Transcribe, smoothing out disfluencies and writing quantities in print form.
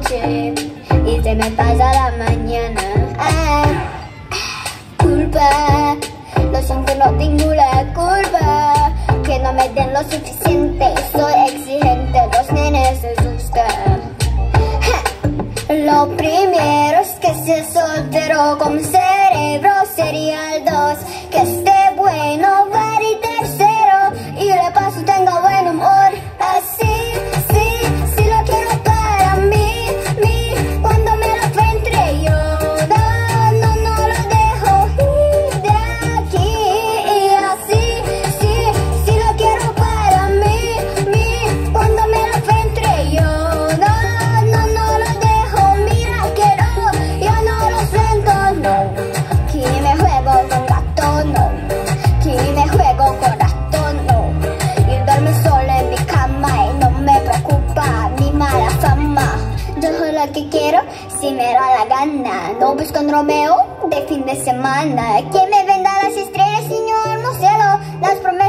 noche y se me pasa la mañana. Culpa, lo siento, no tengo la culpa. Que no me den lo suficiente, soy exigente, los nenes se asustan. Lo primero es que sea soltero con cerebro serial 2, que esté bueno, var y tercero, y de paso tenga buen humor. Así, sí lo quiero para mí, cuando me lo encuentre yo, no lo dejo ir de aquí. Y así, sí lo quiero para mí, cuando me lo encuentre yo, no lo dejo. Mira que no, yo no lo siento, no. Aquí me juego con gato, no. Aquí me juego con ratón, no. Y duermo sola en mi cama y no me preocupa mi mala fama. Yo soy la que quiero si me da la gana. No busco un Romeo de fin de semana. Que me venda las estrellas y yo al cielo. Las promesas